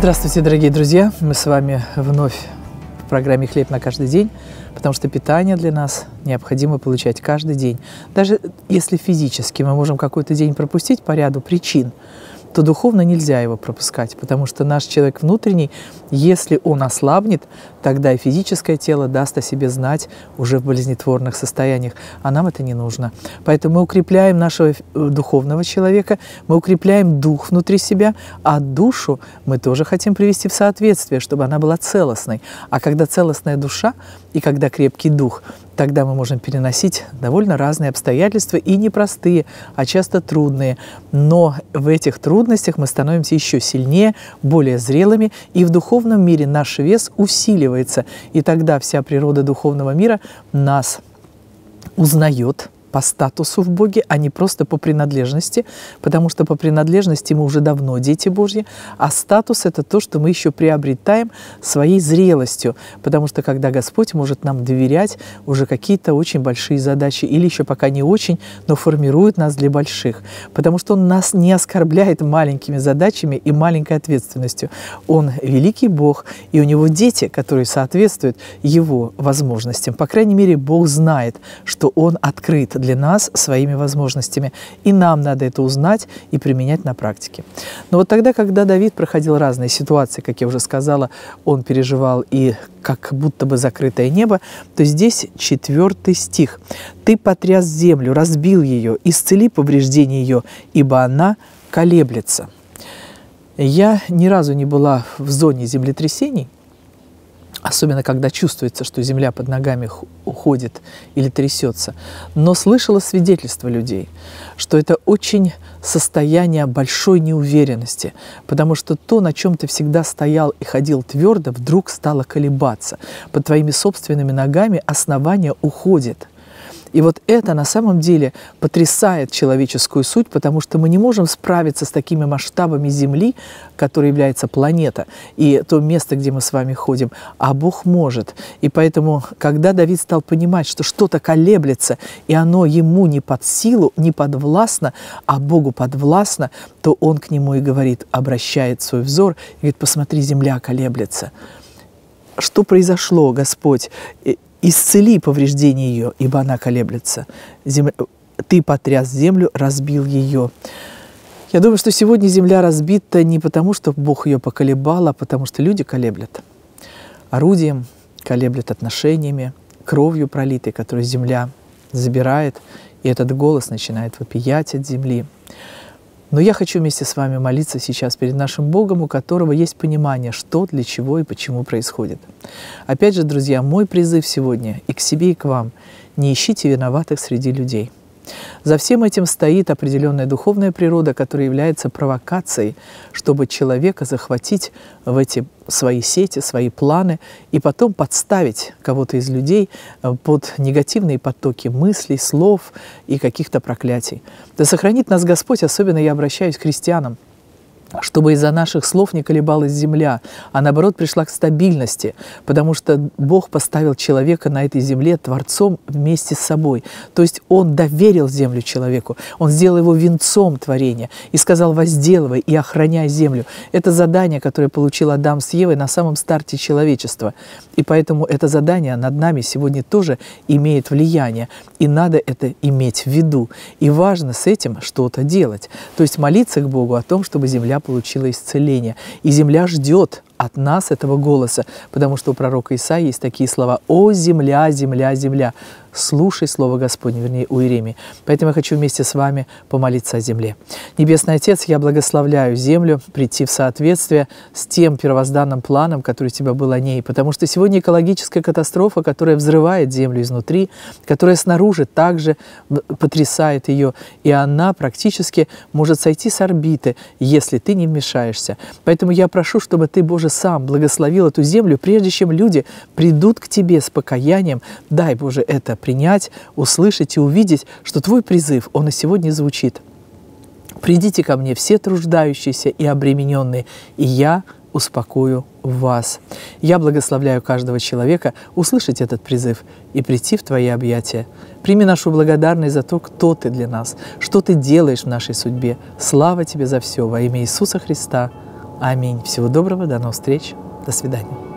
Здравствуйте, дорогие друзья! Мы с вами вновь в программе «Хлеб на каждый день», потому что питание для нас необходимо получать каждый день. Даже если физически мы можем какой-то день пропустить по ряду причин, то духовно нельзя его пропускать, потому что наш человек внутренний, если он ослабнет, тогда и физическое тело даст о себе знать уже в болезнетворных состояниях, а нам это не нужно. Поэтому мы укрепляем нашего духовного человека, мы укрепляем дух внутри себя, а душу мы тоже хотим привести в соответствие, чтобы она была целостной. А когда целостная душа и когда крепкий дух, тогда мы можем переносить довольно разные обстоятельства, и непростые, а часто трудные. Но в этих трудностях мы становимся еще сильнее, более зрелыми, и в духовном мире наш вес усиливается. И тогда вся природа духовного мира нас узнает по статусу в Боге, а не просто по принадлежности, потому что по принадлежности мы уже давно дети Божьи, а статус – это то, что мы еще приобретаем своей зрелостью, потому что когда Господь может нам доверять уже какие-то очень большие задачи, или еще пока не очень, но формирует нас для больших, потому что Он нас не оскорбляет маленькими задачами и маленькой ответственностью. Он великий Бог, и у Него дети, которые соответствуют Его возможностям. По крайней мере, Бог знает, что Он открыт для нас своими возможностями. И нам надо это узнать и применять на практике. Но вот тогда, когда Давид проходил разные ситуации, как я уже сказала, он переживал и как будто бы закрытое небо, то здесь 4 стих. «Ты потряс землю, разбил ее, исцели повреждения ее, ибо она колеблется». Я ни разу не была в зоне землетрясений, особенно когда чувствуется, что земля под ногами уходит или трясется. Но слышала свидетельства людей, что это очень состояние большой неуверенности, потому что то, на чем ты всегда стоял и ходил твердо, вдруг стало колебаться. Под твоими собственными ногами основание уходит. И вот это на самом деле потрясает человеческую суть, потому что мы не можем справиться с такими масштабами Земли, которая является планета, и то место, где мы с вами ходим, а Бог может. И поэтому, когда Давид стал понимать, что что-то колеблется, и оно ему не под силу, не подвластно, а Богу подвластно, то он к нему и говорит, обращает свой взор, и говорит, посмотри, земля колеблется. Что произошло, Господь? «Исцели повреждения ее, ибо она колеблется. Ты потряс землю, разбил ее». Я думаю, что сегодня земля разбита не потому, что Бог ее поколебал, а потому что люди колеблят. Орудием колеблят отношениями, кровью пролитой, которую земля забирает, и этот голос начинает вопиять от земли. Но я хочу вместе с вами молиться сейчас перед нашим Богом, у которого есть понимание, что, для чего и почему происходит. Опять же, друзья, мой призыв сегодня и к себе, и к вам – не ищите виноватых среди людей. За всем этим стоит определенная духовная природа, которая является провокацией, чтобы человека захватить в эти свои сети, свои планы, и потом подставить кого-то из людей под негативные потоки мыслей, слов и каких-то проклятий. Да сохранит нас Господь, особенно я обращаюсь к христианам, чтобы из-за наших слов не колебалась земля, а наоборот пришла к стабильности, потому что Бог поставил человека на этой земле Творцом вместе с собой. То есть Он доверил землю человеку, Он сделал его венцом творения и сказал: возделывай и охраняй землю. Это задание, которое получил Адам с Евой на самом старте человечества. И поэтому это задание над нами сегодня тоже имеет влияние, и надо это иметь в виду. И важно с этим что-то делать. То есть молиться к Богу о том, чтобы земля получила исцеление. И земля ждет от нас этого голоса, потому что у пророка Исаии есть такие слова: «О, земля, земля, земля, слушай слово Господне», вернее, у Иеремии. Поэтому я хочу вместе с вами помолиться о земле. Небесный Отец, я благословляю землю прийти в соответствие с тем первозданным планом, который у Тебя был о ней, потому что сегодня экологическая катастрофа, которая взрывает землю изнутри, которая снаружи также потрясает ее, и она практически может сойти с орбиты, если Ты не вмешаешься. Поэтому я прошу, чтобы Ты, Боже, Сам благословил эту землю, прежде чем люди придут к Тебе с покаянием. Дай, Боже, это принять, услышать и увидеть, что Твой призыв, он и сегодня звучит. «Придите ко мне все труждающиеся и обремененные, и я успокою вас». Я благословляю каждого человека услышать этот призыв и прийти в Твои объятия. Прими нашу благодарность за то, кто Ты для нас, что Ты делаешь в нашей судьбе. Слава Тебе за все во имя Иисуса Христа. Аминь. Всего доброго, до новых встреч, до свидания.